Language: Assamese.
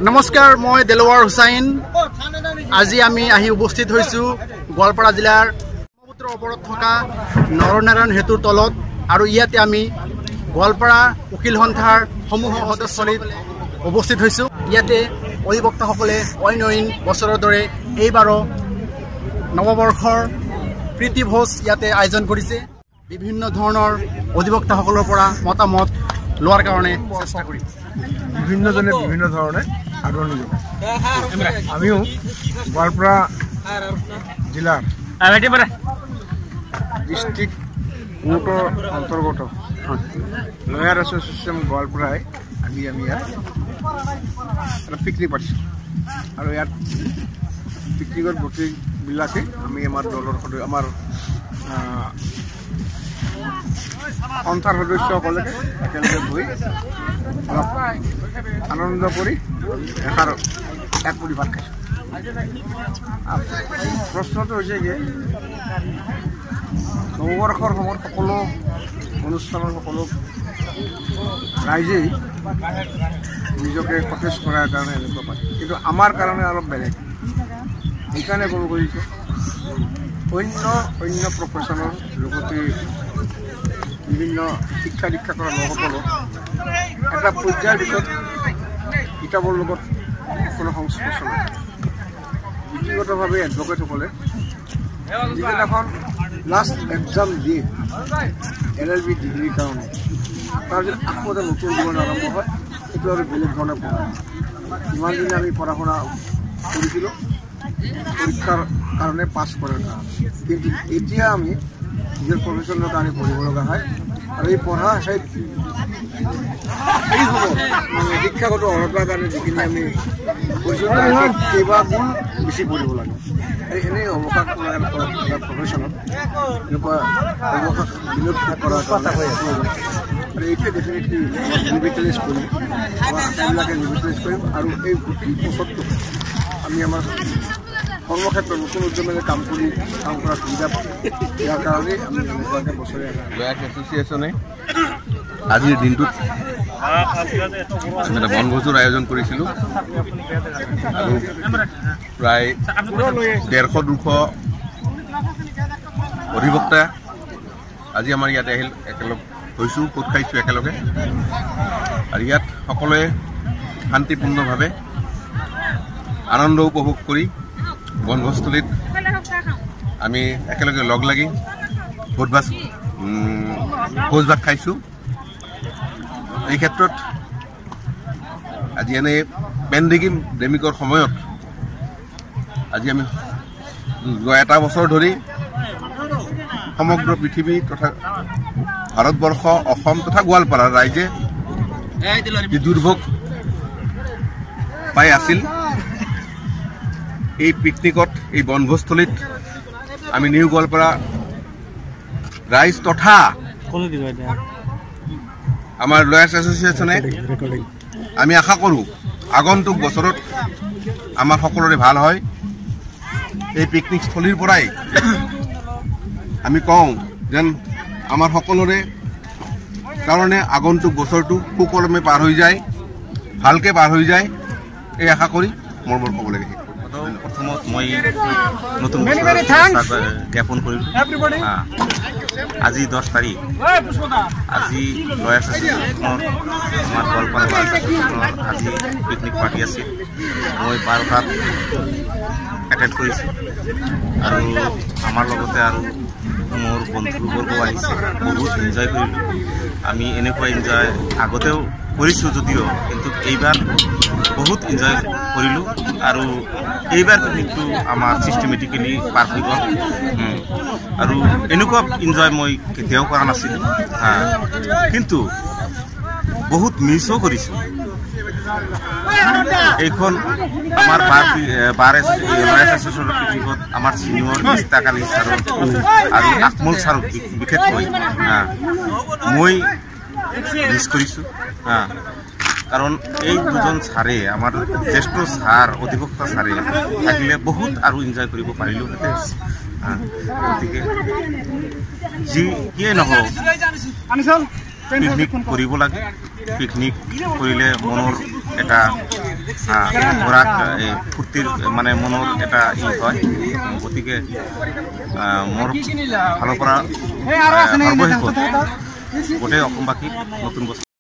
নমস্কাৰ, মই দেলৱাৰ হুসাইন। আজি আমি উপস্থিত হৈছো গোৱালপাৰা জিলাৰ ব্ৰহ্মপুত্ৰৰ ওপৰত থকা নৰনাৰায়ণ সেতুৰ তলত আৰু ইয়াতে আমি গোৱালপাৰা উকিল সন্থাৰ সমূহ সদস্যলিত উপস্থিত হৈছো। ইয়াতে অধিবক্তাসকলে অইন বছৰৰ দৰে এইবাৰো নৱবৰ্ষৰ প্ৰীতি ভোজ ইয়াতে আয়োজন কৰিছে। বিভিন্ন ধৰণৰ অধিবক্তাসকলৰ পৰা মতামত লোৱাৰ কাৰণে চেষ্টা কৰিম। বিভিন্নজনে বিভিন্ন ধৰণে আদৰণি জনায়। আমিও গোৱালপাৰা জিলাৰ ডিষ্ট্ৰিক্ট কোৰ্টৰ অন্তৰ্গত লয়াৰ এছ'চিয়েশ্যন গোৱালপাৰাই আমি ইয়াত এটা পিকনিক পাতিছোঁ আৰু ইয়াত পিকনিকত গোটেইবিলাকে আমি আমাৰ দলৰ আমাৰ সন্থাৰ সদস্যসকলে একেলগে বহি অলপ আনন্দ কৰি এক মুঠি ভাত খাইছোঁ। প্ৰশ্নটো হৈছে যে নৱবৰ্ষৰ সময়ত সকলো অনুষ্ঠানৰ সকলো ৰাইজেই নিজকে সতেজ কৰাৰ কাৰণে এনেকুৱা পায়, কিন্তু আমাৰ কাৰণে অলপ বেলেগ। সেইকাৰণে ক'ব খুজিছোঁ অন্য প্ৰফেশ্যনৰ লগতে বিভিন্ন শিক্ষা দীক্ষা কৰা লোকসকলক এটা পৰ্যায়ৰ পিছত কিতাপৰ লগত কোনো সংস্পৰ্শ নাই। ব্যক্তিগতভাৱে এডভকেটসকলে যিদিনাখন লাষ্ট এক্সাম দিয়ে LLB ডিগ্ৰীৰ কাৰণে, তাৰপিছত আকৌ এটা নতুন জীৱন আৰম্ভ হয়। সেইটো আৰু বেলেগ ধৰণে পঢ়া। ইমান দিনে আমি পঢ়া শুনা কৰিছিলোঁ পৰীক্ষাৰ কাৰণে পাছ কৰাৰ কাৰণে, কিন্তু এতিয়া আমি নিজৰ প্ৰফেশ্যনৰ কাৰণে পঢ়িব লগা হয়। আৰু এই পঢ়া সেই মানে শিক্ষাগত অৰ্হতাৰ কাৰণে যিখিনি আমি পঢ়িছোঁ কেইবা গুণ বেছি পঢ়িব লাগে। এনেই অৱকাশ প্ৰফেশ্যনত এনেকুৱা অৱকাশ বিনিয়োগ কৰাৰ কাৰণে আৰু এইটোৱে ডেফিনেটলি ৰিভিটেলাইজ কৰিম বা আটাইবিলাকে ৰিভিটেলাইজ কৰিম। আৰু এই গোটেই বছৰটো আমি আমাৰ কৰ্মক্ষেত্ৰত নতুন উদ্যমেৰে কাম কৰাৰ সুবিধা পাম। ইয়াৰ কাৰণেই আমি এনেকুৱাকৈ বছৰে লয়াৰ্ছ এছ'চিয়েশ্যনে আজিৰ দিনটোত এটা বনভোজৰ আয়োজন কৰিছিলোঁ আৰু প্ৰায় 150-200 অধিবক্তা আজি আমাৰ ইয়াতে আহিল, একেলগ হৈছোঁ, গোট খাইছোঁ একেলগে। আৰু ইয়াত সকলোৱে শান্তিপূৰ্ণভাৱে আনন্দ উপভোগ কৰি বনভোজস্থলীত আমি একেলগে লগ লাগি ভোজ ভাত খাইছোঁ। এই ক্ষেত্ৰত আজি এনে পেণ্ডেমিকৰ সময়ত আজি আমি যোৱা এটা বছৰ ধৰি সমগ্ৰ পৃথিৱী তথা ভাৰতবৰ্ষ, অসম তথা গোৱালপাৰাৰ ৰাইজে যি দুৰ্ভোগ পাই আছিল, এই পিকনিকত, এই বনভোজস্থলীত আমি নিউ গোৱালপাৰা ৰাইজ তথা আমাৰ লয়াৰ্ছ এছ'চিয়েশ্যনে আমি আশা কৰোঁ আগন্তুক বছৰত আমাৰ সকলোৰে ভাল হয়। এই পিকনিকস্থলীৰ পৰাই আমি কওঁ যেন আমাৰ সকলোৰে কাৰণে আগন্তুক বছৰটো সুকলমে পাৰ হৈ যায়, ভালকৈ পাৰ হৈ যায়, এই আশা কৰি মোৰ ক'ব লাগে। প্ৰথমত মই নতুন জ্ঞাপন কৰিলোঁ। আজি 10 তাৰিখ, আজি লয়াৰ্ছ এছ'চিয়েশ্যনৰ আমাৰ গোৱালপাৰা লয়াৰ্ছ এছ'চিয়েশ্যনৰ আজি পিকনিক পাৰ্টি আছিল। মই 12টাত এটেণ্ড কৰিছোঁ আৰু আমাৰ লগতে আৰু মোৰ বন্ধুবৰ্গ আহিছে। বহুত এনজয় কৰিলোঁ। আমি এনেকুৱা এনজয় আগতেও কৰিছোঁ যদিও, কিন্তু এইবাৰ বহুত এনজয় কৰিলোঁ আৰু এইবাৰ পিকনিকটো আমাৰ ছিষ্টেমেটিকেলি পাৰ হৈ গ'ল। আৰু এনেকুৱা এনজয় মই কেতিয়াও কৰা নাছিলোঁ, কিন্তু বহুত মিছো কৰিছোঁ। এইখন আমাৰ লয়াৰ্ছ এছ'চিয়েশ্যনৰ পিকনিকত আমাৰ ছিনিয়ৰ ইস্তাক আলী ছাৰক আৰু আকমল ছাৰক বিশেষকৈ মই মিছ কৰিছোঁ। কাৰণ এই দুজন ছাৰে, আমাৰ জ্যেষ্ঠ ছাৰ, অধিবক্তা ছাৰে থাকিলে বহুত আৰু এনজয় কৰিব পাৰিলোঁহেঁতেন। গতিকে যিয়ে নহওক পিকনিক কৰিব লাগে। পিকনিক কৰিলে মনৰ এটা ঘোৰাক ফূৰ্তিৰ মানে মনৰ এটা হয়। গতিকে মোৰ ফালৰ পৰা সৰ্বশেষত গোটেই অসমবাসীক নতুন বছৰ